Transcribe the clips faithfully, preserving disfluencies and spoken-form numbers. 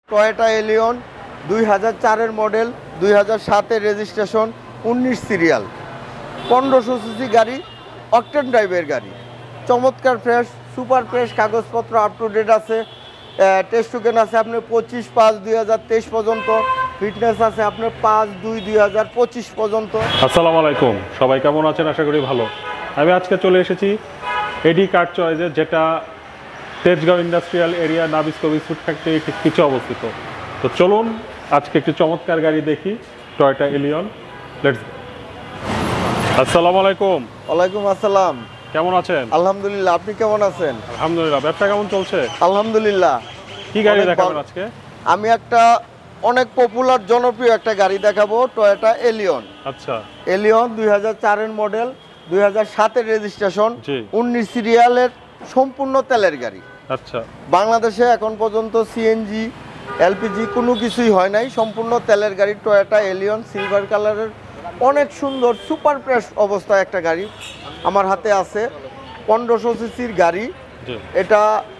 Toyota Allion দুই হাজার চারের মডেল, দুই হাজার সাতের রেজিস্ট্রেশন, উনিশ সিরিয়াল, পনেরোশো সিসি গাড়ি, অকটেন ড্রাইভের গাড়ি, চমৎকার ফ্রেশ, সুপার ফ্রেশ, কাগজপত্র আপ টু ডেট আছে। টেস্ট টোকেন আছে আপনার পঁচিশ পাঁচ দুই হাজার তেইশ পর্যন্ত, ফিটনেস আছে আপনার পাঁচ দুই দুই হাজার পঁচিশ পর্যন্ত। আসসালামু আলাইকুম, সবাই কেমন আছেন? আশা করি ভালো। আমি আজকে চলে এসেছি এডি কার চয়েসে, যেটা Tejgaon industrial area Nabisco biscuit factory ঠিক কিছু অবস্থিত। তো চলুন আজকে একটি চমৎকার গাড়ি দেখি, টয়োটা এলিয়ন। Let's go. আসসালামু আলাইকুম। ওয়ালাইকুম আসসালাম। কেমন আছেন? আলহামদুলিল্লাহ, আপনি কেমন আছেন? আলহামদুলিল্লাহ। ব্যবসা কেমন চলছে? আলহামদুলিল্লাহ। কি গাড়ি অনেক দেখাবেন ভালো। আজকে? আমি একটা অনেক পপুলার জনপ্রিয় একটা গাড়ি দেখাবো, টয়োটা এলিয়ন। আচ্ছা, এলিয়ন দুই হাজার চারের মডেল, দুই হাজার সাতের রেজিস্ট্রেশন, জি। উনিশ সিরিয়ালের, সম্পূর্ণ তেলের গাড়ি। আচ্ছা, বাংলাদেশে এখন পর্যন্ত সিএনজি এলপিজি কোনো কিছুই হয় নাই, সম্পূর্ণ তেলের গাড়ি টয়োটা এলিয়ন, সিলভার কালারের, অনেক সুন্দর সুপার ফ্রেশ অবস্থায় একটা গাড়ি আমার হাতে আছে। পনেরোশো সিসির গাড়ি জি। এটা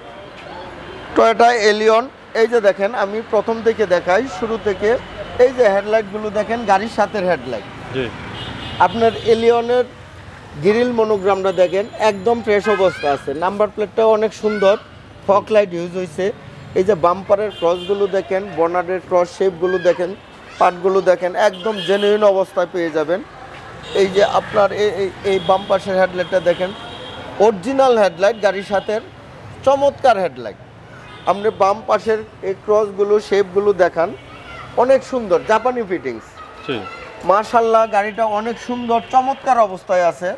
টয়োটা এলিয়ন। এই যে দেখেন, আমি প্রথম থেকে দেখাই, শুরু থেকে। এই যে হেডলাইটগুলো দেখেন, গাড়ির সাথে হেডলাইট। জি। আপনার এলিয়নের গ্রিল মনোগ্রামটা দেখেন, একদম ফ্রেশ অবস্থা আছে। নাম্বার প্লেটটাও অনেক সুন্দর, ফগ লাইট ইউজ হয়েছে। এই যে বাম্পারের ক্রসগুলো দেখেন, বনারের ক্রস শেপগুলো দেখেন, পার্টগুলো দেখেন, একদম জেনুইন অবস্থায় পেয়ে যাবেন। এই যে আপনার এই এই বাম পাশের হেডলাইটটা দেখেন, অরিজিনাল হেডলাইট, গাড়ির সাথে চমৎকার হেডলাইট। আপনি বাম পাশের এই ক্রসগুলো শেপগুলো দেখান, অনেক সুন্দর, জাপানি ফিটিংস। জি। মার্শাল্লাহ, গাড়িটা অনেক সুন্দর চমৎকার অবস্থায় আছে।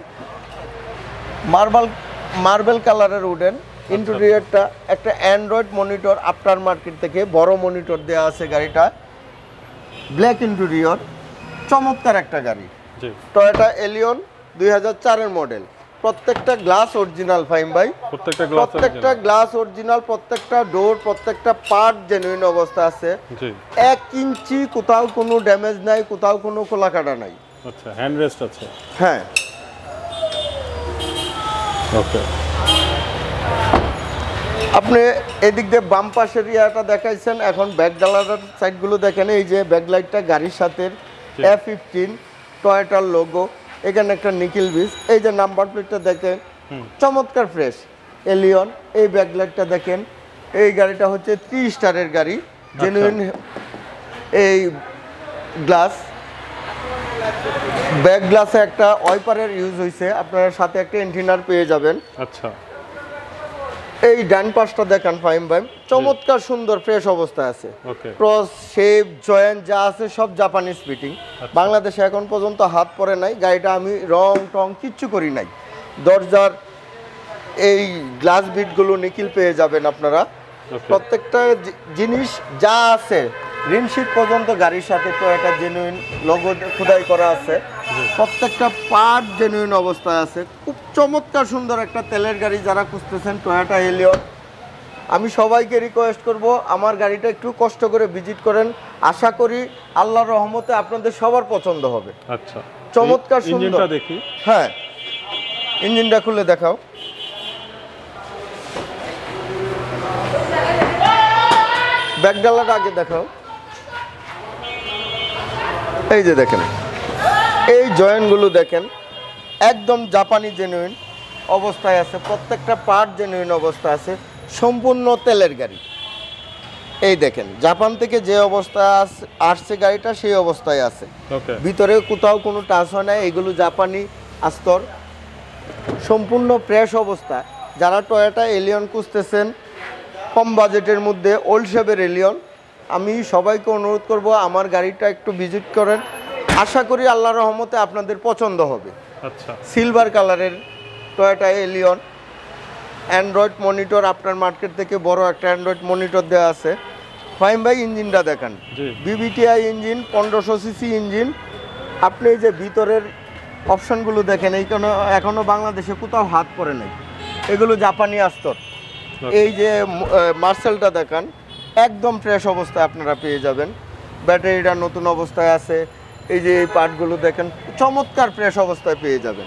মার্বেল মার্বেল কালারের উডেন ইন্টেরিয়রটা, একটা অ্যান্ড্রয়েড মনিটর আফটার মার্কেট থেকে বড় মনিটর দেওয়া আছে গাড়িটা, ব্ল্যাক ইন্টেরিয়র, চমৎকার একটা গাড়ি। জি। টয়োটা এলিয়ন দুই হাজার চারের মডেল, প্রত্যেকটা গ্লাস অরিজিনাল ফাইম ভাই, প্রত্যেকটা গ্লাস প্রত্যেকটা গ্লাস অরিজিনাল, প্রত্যেকটা ডোর, প্রত্যেকটা পার্ট জেনুইন অবস্থা আছে। জি। এক ইঞ্চি কোথাও কোনো ড্যামেজ নাই, কোথাও কোনো খোলা কাটা নাই। আচ্ছা, হ্যান্ড রেস্ট আছে। হ্যাঁ। ওকে। আপনি এদিক দিয়ে বাম পাশের ইয়াটা দেখাইছেন, এখন ব্যাক ডালার সাইডগুলো দেখেন। এই যে ব্যাকলাইটটা গাড়ির সাথে এ ফিফটিন টয়োটার লোগো, এখানে একটা নিকেল বিস। এই যে নাম্বার প্লেটটা দেখেন, চমৎকার ফ্রেশ এলিয়ন। এই ব্যাকলাইটটা দেখেন, এই গাড়িটা হচ্ছে থ্রি স্টারের গাড়ি, জেনুইন। এই গ্লাস, ব্যাক গ্লাসে একটা ওয়াইপারের ইউজ হয়েছে, আপনার সাথে একটা এন্টিনার পেয়ে যাবেন। আচ্ছা। এই ডান পাশটা দেখান ফাইম ভাই, চমৎকার সুন্দর ফ্রেশ অবস্থায় আছে। ওকে। ক্রস শেপ জয়েন্ট যা আছে সব জাপানিজ ফিটিং। বাংলাদেশে এখন পর্যন্ত হাত পরে নাই গাড়িটা, আমি রং টং কিচ্ছু করি নাই। দরজার এই গ্লাস বিটগুলো নিকিল পেয়ে যাবেন আপনারা। প্রত্যেকটা জিনিস যা আছে, রিনশিট পর্যন্ত গাড়ির সাথে টয়োটা জেনুইন লোগো খোদাই করা আছে। প্রত্যেকটা পার্ট জেনুইন অবস্থায় আছে। খুব চমৎকার সুন্দর একটা তেলের গাড়ি যারা খুঁজতেছেন, টয়োটা এলিয়ন। আমি সবাইকে রিকোয়েস্ট করব, আমার গাড়িটা একটু কষ্ট করে ভিজিট করেন। আশা করি আল্লাহর রহমতে আপনাদের সবার পছন্দ হবে। আচ্ছা, চমৎকার সুন্দর। ইঞ্জিনটা দেখি। হ্যাঁ, ইঞ্জিনটা খুলে দেখাও। ব্যাকডালাটা আগে দেখাও। এই যে দেখেন, এই জয়েন্টগুলো দেখেন, একদম জাপানি জেনুইন অবস্থায় আছে। প্রত্যেকটা পার্ট জেনুইন অবস্থা আছে। সম্পূর্ণ তেলের গাড়ি। এই দেখেন, জাপান থেকে যে অবস্থায় আসছে গাড়িটা সেই অবস্থায় আছে। ভিতরে কোথাও কোনো টাচ হয় না, এগুলো জাপানি আস্তর, সম্পূর্ণ ফ্রেশ অবস্থা। যারা টয়োটা এলিয়ন খুঁজতেছেন কম বাজেটের মধ্যে, ওল্ড শেপের এলিয়ন, আমি সবাইকে অনুরোধ করব আমার গাড়িটা একটু ভিজিট করেন। আশা করি আল্লাহর রহমতে আপনাদের পছন্দ হবে। আচ্ছা। সিলভার কালারের টয়োটা এলিয়ন, অ্যান্ড্রয়েড মনিটর আপনার মার্কেট থেকে বড় একটা অ্যান্ড্রয়েড মনিটর দেওয়া আছে। ফাইম ভাই, ইঞ্জিনটা দেখান। বিবিটিআই ইঞ্জিন, পনেরোশো সিসি ইঞ্জিন। আপনি এই যে ভিতরের অপশনগুলো দেখেন, এইখানে এখনও বাংলাদেশে কোথাও হাত পড়ে নাই, এগুলো জাপানি আস্তর। এই যে মার্সেলটা দেখান, একদম ফ্রেশ অবস্থায় আপনারা পেয়ে যাবেন। ব্যাটারিটা নতুন অবস্থায় আছে। এই যে এই পার্টগুলো দেখেন, চমৎকার ফ্রেশ অবস্থায় পেয়ে যাবেন।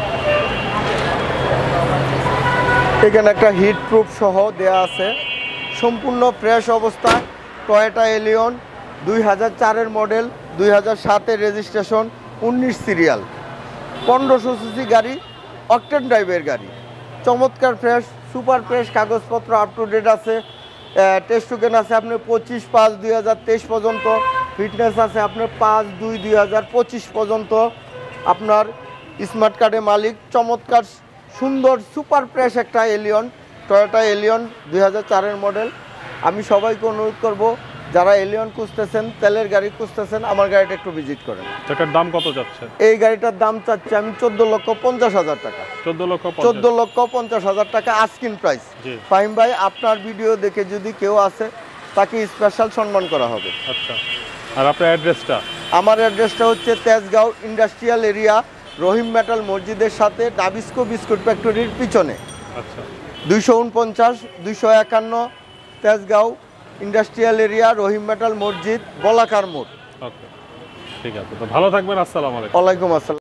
এখানে একটা হিট প্রুফ সহ দেয়া আছে, সম্পূর্ণ ফ্রেশ অবস্থায় টয়োটা এলিয়ন দুই হাজার চারের মডেল, দুই হাজার সাতের রেজিস্ট্রেশন, উনিশ সিরিয়াল, পনেরোশো সিসি গাড়ি, অকটেন ড্রাইভের গাড়ি, চমৎকার ফ্রেশ, সুপার ফ্রেশ, কাগজপত্র আপ টু ডেট আছে। টেস্ট টোকেন আছে আপনার পঁচিশ পাঁচ দুই হাজার তেইশ পর্যন্ত, ফিটনেস আছে আপনার পাঁচ দুই দুই হাজার পঁচিশ পর্যন্ত। আপনার স্মার্ট কার্ডে মালিক, চমৎকার সুন্দর সুপার ফ্রেশ একটা এলিয়ন, টয়োটা এলিয়ন দুই হাজার চারের মডেল। আমি সবাইকে অনুরোধ করব, যারা এলিয়ন খুঁজতেছেন, তেলের গাড়ি খুঁজতেছেন, আমার গাড়িটা একটু ভিজিট করেন। এটার দাম কত যাচ্ছে? এই গাড়িটার দাম চাচ্ছি আমি চোদ্দ লক্ষ পঞ্চাশ হাজার টাকা। চোদ্দ লক্ষ চোদ্দ লক্ষ পঞ্চাশ হাজার টাকা আস্কিন প্রাইস। জি। ফাহিম ভাই, আপনার ভিডিও দেখে যদি কেউ আসে তাকে স্পেশাল সম্মান করা হবে। আচ্ছা, আর আপনার অ্যাড্রেসটা? আমার অ্যাড্রেসটা হচ্ছে Tejgaon industrial area, Rahim metal মসজিদের সাথে নাবিস্কো বিস্কুট ফ্যাক্টরির পিছনে। আচ্ছা, দুইশো উনপঞ্চাশ দুইশো একান্ন Tejgaon industrial area, Rahim metal মসজিদ, বলাকার মোড়। ওকে, ঠিক আছে। তো ভালো থাকবেন, আসসালামু আলাইকুম। ওয়ালাইকুম আসসালাম।